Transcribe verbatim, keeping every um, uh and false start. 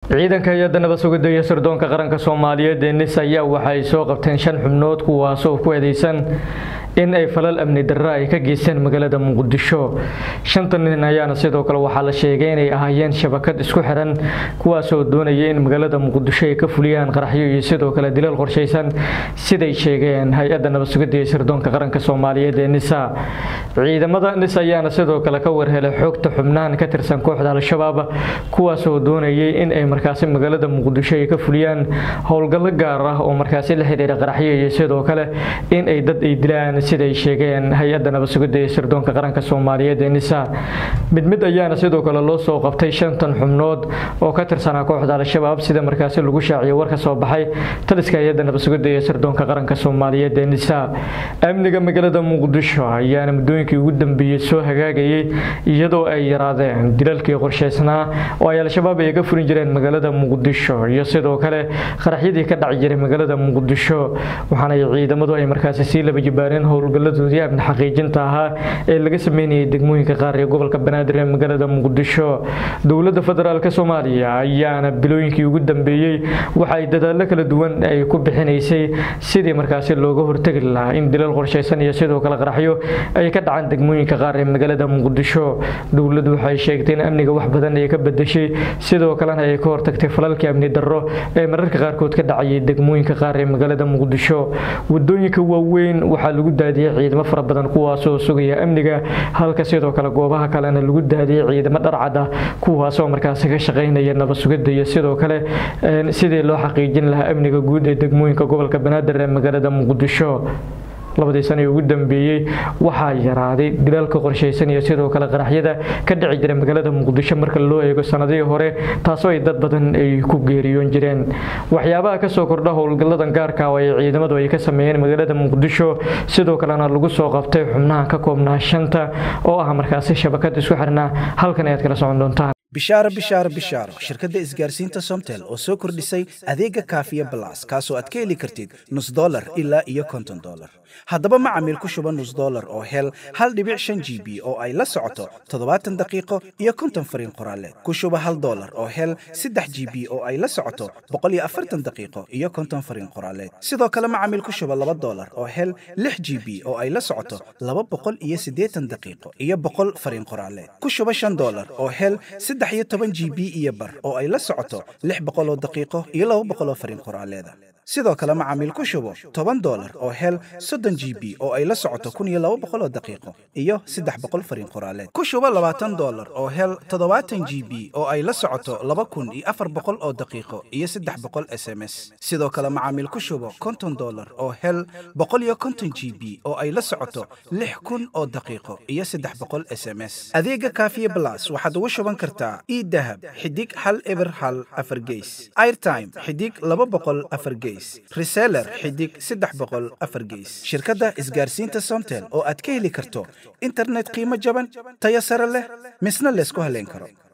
ciidanka hay'adda nabad sugidda iyo sirdoonka qaranka Soomaaliyeed ee N I S ayaa waxay soo qabteen shan xubnood kuwaas oo ku eedeysan in ay falal amni darro ay ka geysteen magaalada Muqdisho. Shantan nin ayaana sidoo kale waxaa la sheegay inay ahaayeen shabakad isku xiran kuwaas oo doonaya in magaalada Muqdisho ay ka fuliyaan qaraxyo iyo sidoo kale dilal qorsheysan siday sheegeen hay'adda nabad sugidda iyo sirdoonka qaranka Soomaaliyeed ee N I S. Ciidamada N I S ayaana sidoo kale ka warhelay xogta xubnahan ka tirsan kooxda Al-Shabaab kuwaas oo doonayay in ay markaasi magaalada Muqdisho ay ka fuliyaan howlgallo gaar ah oo markaasi la xiriira qaraxyo iyo sidoo kale in ay dad ay dilaan siday sheegeen hay'adda nabad sugidda iyo sirdoonka qaranka Soomaaliyeed ee N I S. mid mid ayaana sidoo kale loo soo qabtay shantan xubnood oo ka tirsan kooxda Al-Shabaab sida markaasi lagu shaaciyay war ka soo baxay taliska hay'adda nabad sugidda iyo sirdoonka qaranka Soomaaliyeed ee N I S. amniga magaalada Muqdisho ayaana muddooyinkii ugu dambeeyay soo hagaagayay iyadoo ay yaraadeen dilalkii qorsheysnaa oo ay Al-Shabaab ay ka furin jireen magaalada Muqdisho iyo sidoo kale qaraxyadii ka dhacay jiray magaalada Muqdisho waxaana ciidamadu ay markaasi si laba jibaareen howlgalladoodii amni xaqiijinta ahaa ee laga sameeyay degmooyinka qaar ee gobolka Banaadir ee magaalada Muqdisho. Dowladda Federaalka Soomaaliya ayaana bilooyinkii ugu dambeeyay waxay dadaalo kala duwan ay ku bixinaysay sidii markaasi looga hortagi lahaa in dilal qorsheysan iyo sidoo kale qaraxyo ay ka dhacaan degmooyinka qaar ee magaalada Muqdisho. Dowladdu waxay sheegtay in amniga wax badan ay ka bedeshay sidoo kalena ay ka hortagtay falalkii amni darro ee mararka qaarkood ka dhacay degmooyinka qaar ee magaalada Muqdisho. Wadooyinka waaweyn waxaa lagu daadiyay ciidamo fara badan kuwaas oo sugaya amniga halka sidoo kale goobaha kalena lagu daadiyay ciidamo dharcad ah kuwaas oo markaasi ka shaqeynaya nabad sugidda iyo sidoo kale sidii loo xaqiijin lahaa amniga guud ee degmooyinka gobolka Banaadir ee magaalada Muqdisho. labadii sano ugu dambeeyay waxaa yaraaday dilalka qorsheysan iyo sidoo kale qaraxyada ka dhici jiray magaalada Muqdisho marka loo eego sanadihii hore taasoo ay dad badan ay ku geeriyoon jireen. waxyaabaha ka soo kordha howlgalladan gaarka ah ee ciidamadu ay ka sameeyeen magaalada Muqdisho sidoo kalena lagu soo qabtay xubnaha ka koobnaa shanta oo ah markaasi shabakad isku xirnaa halkan ayaad kala socon doontaan. bishaaro bishaaro bishaaro shirkadda isgaarsiinta Somtel oo soo kordhisay adeega Kaafiya Plus kaasoo aad ka heli kartid nus dollar ilaa iyo konton dollar. haddaba macaamiil ku shuba nus dollar oo hel hal dhibic shan G B oo ay la socoto toddobaatan daqiiqo iyo konton fariin qoraaleed. ku shuba hal dollar oo hel saddex G B oo ay la socoto boqol iyo afartan daqiiqo iyo konton fariin qoraaleed. sidoo kale macaamiil ku shuba laba dollar oo hel lix G B oo ay la socoto laba boqol iyo siddeetan daqiiqo iyo boqol fariin qoraaleed. ku shuba shan dollar oo hel saddex iyo toban G B iyo bar oo ay la socoto lix boqol oo daqiiqo iyo laba boqol oo fariin qoraaleed. sidoo kale macaamiil ku shubo toban dollar oo hel soddon G B oo ay la socoto kun iyo laba boqol oo daqiiqo iyo saddex boqol fariin qoraaleed. ku shubo labaatan dollar oo hel toddobaatan G B oo ay la socoto laba kun iyo afar boqol oo daqiiqo iyo saddex boqol S M S. sidoo kale macaamiil ku shubo konton dollar oo hel boqol iyo konton G B oo ay la socoto lix kun oo daqiiqo iyo saddex boqol S M S. adeega Kaafiya Plus waxaad ugu shuban kartaa e-dahab xidig hal eber hal afar gees, airtime xidig laba boqol afar gees, reseller xidig saddex boqol afar gees. shirkadda isgaarsiinta Somtel oo aad ka heli karto internet qiimo jaban tayo sare leh misna la isku haleyn karo.